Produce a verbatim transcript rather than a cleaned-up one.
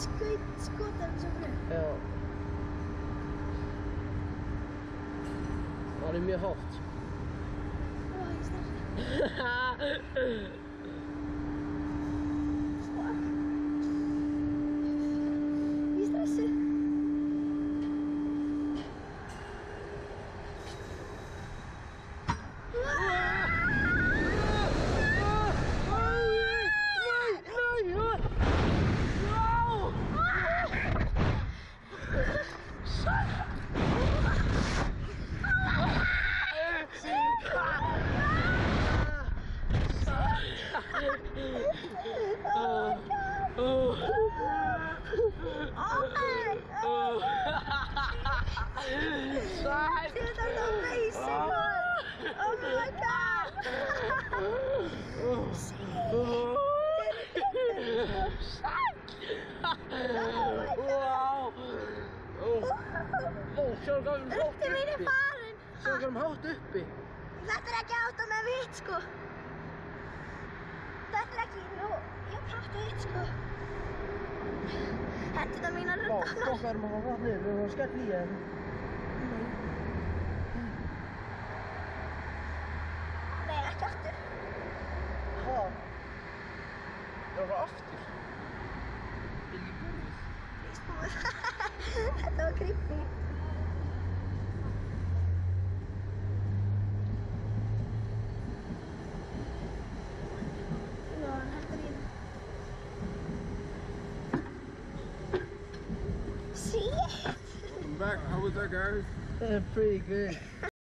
skaut skotar svo fyrir. Já. Það er mjög hátt. Ó, ég stressi. Ég stressi. Side! Dude, that's amazing! Oh my god! Wow! Ó, sjá hvað við erum hátt Röddin mín er uppi. farin! Sjá hvað við erum hátt uppi. Þetta er ekki átt á með mitt, sko. Þetta er ekki, nú, ég er hátt á hitt, sko. Hendurnar mínar eru Ó, dofnar. hvað erum að fara hratt niður? Við erum að skella í þeim. Nei, ekki aftur. Hva? Það var aftur. Inn í búið. Ísbúið. Þetta var creepy. Já, hann hendur í það. Shit! Welcome back. How was that, guys? That's pretty good.